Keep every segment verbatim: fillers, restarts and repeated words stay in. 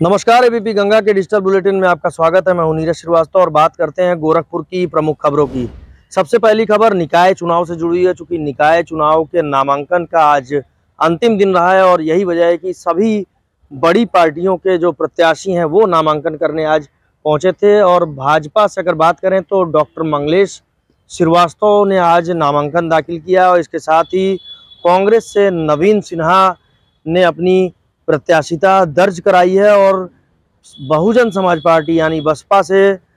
नमस्कार, एबीपी गंगा के digital bulletin में आपका स्वागत है। मैं हूं नीरज श्रीवास्तव और बात करते हैं गोरखपुर की प्रमुख खबरों की। सबसे पहली खबर निकाय चुनाव से जुड़ी है। चूंकि निकाय चुनाव के नामांकन का आज अंतिम दिन रहा है और यही वजह है कि सभी बड़ी पार्टियों के जो प्रत्याशी हैं वो नामांकन करने आज पहुंचे थे। और भाजपा से अगर बात करें तो डॉक्टर मंगलेश श्रीवास्तव ने आज नामांकन दाखिल किया और इसके साथ ही कांग्रेस से नवीन सिन्हा ने अपनी प्रत्याशिता दर्ज कराई है और बहुजन समाज पार्टी यानी बसपा से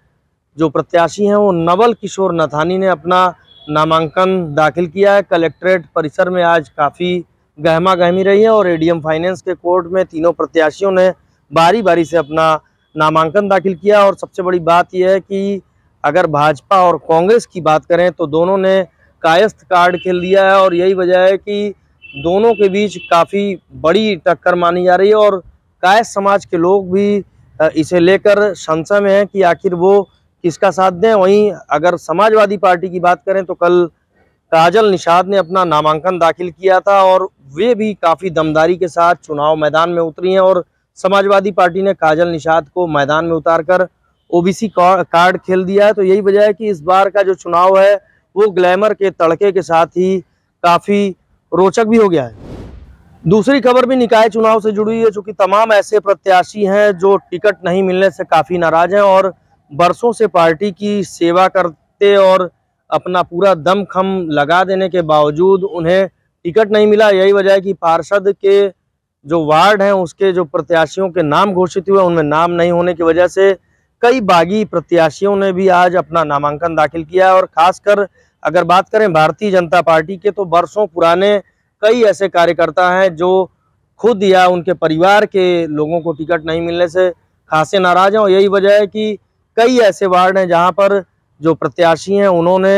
जो प्रत्याशी हैं वो नवल किशोर नथानी ने अपना नामांकन दाखिल किया है। कलेक्ट्रेट परिसर में आज काफ़ी गहमा गहमी रही है और एडीएम फाइनेंस के कोर्ट में तीनों प्रत्याशियों ने बारी बारी से अपना नामांकन दाखिल किया। और सबसे बड़ी बात यह है कि अगर भाजपा और कांग्रेस की बात करें तो दोनों ने कायस्थ कार्ड खेल दिया है और यही वजह है कि दोनों के बीच काफ़ी बड़ी टक्कर मानी जा रही है और कायस्थ समाज के लोग भी इसे लेकर संशय में हैं कि आखिर वो किसका साथ दें। वहीं अगर समाजवादी पार्टी की बात करें तो कल काजल निषाद ने अपना नामांकन दाखिल किया था और वे भी काफ़ी दमदारी के साथ चुनाव मैदान में उतरी हैं और समाजवादी पार्टी ने काजल निषाद को मैदान में उतारकर ओबीसी कार्ड खेल दिया है। तो यही वजह है कि इस बार का जो चुनाव है वो ग्लैमर के तड़के के साथ ही काफ़ी रोचक भी हो गया है। दूसरी खबर भी निकाय चुनाव से जुड़ी है। चूंकि तमाम ऐसे प्रत्याशी हैं जो टिकट नहीं मिलने से काफ़ी नाराज हैं और बरसों से पार्टी की सेवा करते और अपना पूरा दमखम लगा देने के बावजूद उन्हें टिकट नहीं मिला। यही वजह है कि पार्षद के जो वार्ड हैं उसके जो प्रत्याशियों के नाम घोषित हुए उनमें नाम नहीं होने की वजह से कई बागी प्रत्याशियों ने भी आज अपना नामांकन दाखिल किया। और खासकर अगर बात करें भारतीय जनता पार्टी के तो बरसों पुराने कई ऐसे कार्यकर्ता हैं जो खुद या उनके परिवार के लोगों को टिकट नहीं मिलने से खासे नाराज हैं। और यही वजह है कि कई ऐसे वार्ड हैं जहां पर जो प्रत्याशी हैं उन्होंने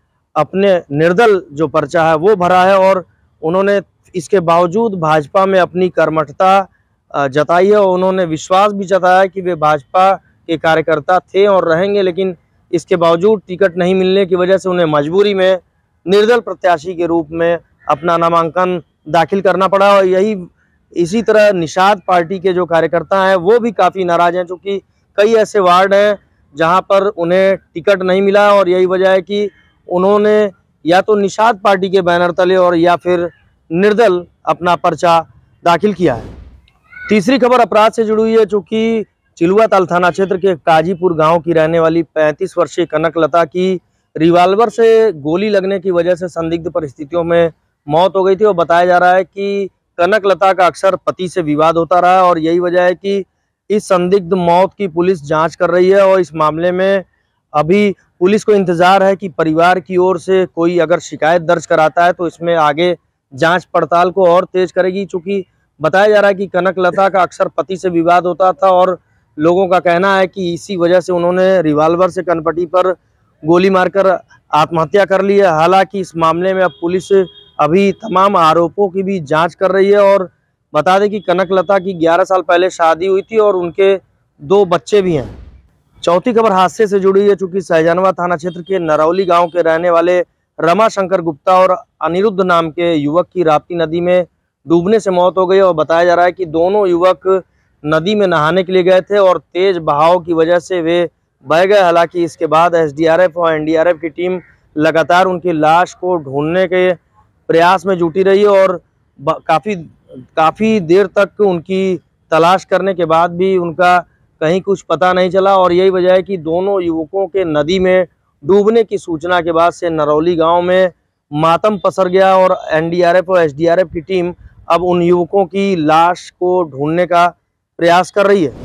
अपने निर्दल जो पर्चा है वो भरा है और उन्होंने इसके बावजूद भाजपा में अपनी कर्मठता जताई है और उन्होंने विश्वास भी जताया कि वे भाजपा के कार्यकर्ता थे और रहेंगे। लेकिन इसके बावजूद टिकट नहीं मिलने की वजह से उन्हें मजबूरी में निर्दल प्रत्याशी के रूप में अपना नामांकन दाखिल करना पड़ा। और यही इसी तरह निषाद पार्टी के जो कार्यकर्ता हैं वो भी काफ़ी नाराज हैं क्योंकि कई ऐसे वार्ड हैं जहां पर उन्हें टिकट नहीं मिला और यही वजह है कि उन्होंने या तो निषाद पार्टी के बैनर तले और या फिर निर्दल अपना पर्चा दाखिल किया है। तीसरी खबर अपराध से जुड़ी हुई है। चूँकि चिलुआताल थाना क्षेत्र के काजीपुर गांव की रहने वाली पैंतीस वर्षीय कनकलता की रिवाल्वर से गोली लगने की वजह से संदिग्ध परिस्थितियों में मौत हो गई थी। और बताया जा रहा है कि कनकलता का अक्सर पति से विवाद होता रहा है और यही वजह है कि इस संदिग्ध मौत की पुलिस जांच कर रही है। और इस मामले में अभी पुलिस को इंतजार है कि परिवार की ओर से कोई अगर शिकायत दर्ज कराता है तो इसमें आगे जांच पड़ताल को और तेज करेगी। चूँकि बताया जा रहा है कि कनकलता का अक्सर पति से विवाद होता था और लोगों का कहना है कि इसी वजह से उन्होंने रिवाल्वर से कनपटी पर गोली मारकर आत्महत्या कर ली है। हालांकि इस मामले में अब पुलिस अभी तमाम आरोपों की भी जांच कर रही है। और बता दें कि कनकलता की ग्यारह साल पहले शादी हुई थी और उनके दो बच्चे भी हैं। चौथी खबर हादसे से जुड़ी है। चूँकि सहजनवा थाना क्षेत्र के नरौली गांव के रहने वाले रमाशंकर गुप्ता और अनिरुद्ध नाम के युवक की राप्ती नदी में डूबने से मौत हो गई। और बताया जा रहा है कि दोनों युवक नदी में नहाने के लिए गए थे और तेज बहाव की वजह से वे बह गए। हालांकि इसके बाद एसडीआरएफ और एनडीआरएफ की टीम लगातार उनकी लाश को ढूंढने के प्रयास में जुटी रही और काफ़ी काफ़ी देर तक उनकी तलाश करने के बाद भी उनका कहीं कुछ पता नहीं चला। और यही वजह है कि दोनों युवकों के नदी में डूबने की सूचना के बाद से नरौली गांव में मातम पसर गया और एनडीआरएफ और एसडीआरएफ की टीम अब उन युवकों की लाश को ढूंढने का प्रयास कर रही है।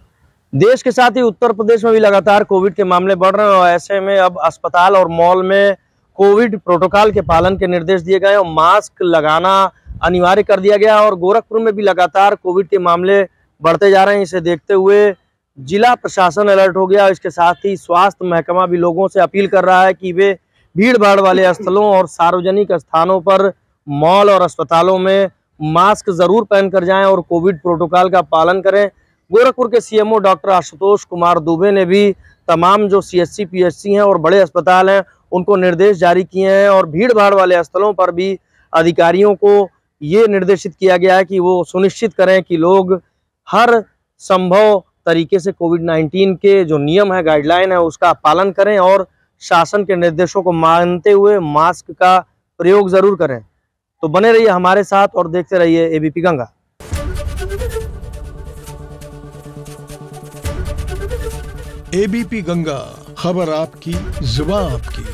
देश के साथ ही उत्तर प्रदेश में भी लगातार कोविड के मामले बढ़ रहे हैं और ऐसे में अब अस्पताल और मॉल में कोविड प्रोटोकॉल के पालन के निर्देश दिए गए और मास्क लगाना अनिवार्य कर दिया गया। और गोरखपुर में भी लगातार कोविड के मामले बढ़ते जा रहे हैं। इसे देखते हुए जिला प्रशासन अलर्ट हो गया। इसके साथ ही स्वास्थ्य महकमा भी लोगों से अपील कर रहा है कि वे भीड़ भाड़ वाले स्थलों और सार्वजनिक स्थानों पर मॉल और अस्पतालों में मास्क जरूर पहन कर जाएं और कोविड प्रोटोकॉल का पालन करें। गोरखपुर के सीएमओ डॉक्टर आशुतोष कुमार दुबे ने भी तमाम जो सीएचसी पीएचसी हैं और बड़े अस्पताल हैं उनको निर्देश जारी किए हैं और भीड़ भाड़ वाले स्थलों पर भी अधिकारियों को ये निर्देशित किया गया है कि वो सुनिश्चित करें कि लोग हर संभव तरीके से कोविड नाइन्टीन के जो नियम है, गाइडलाइन है, उसका पालन करें और शासन के निर्देशों को मानते हुए मास्क का प्रयोग जरूर करें। तो बने रहिए हमारे साथ और देखते रहिए एबीपी गंगा। एबीपी गंगा, खबर आपकी, जुबान आपकी।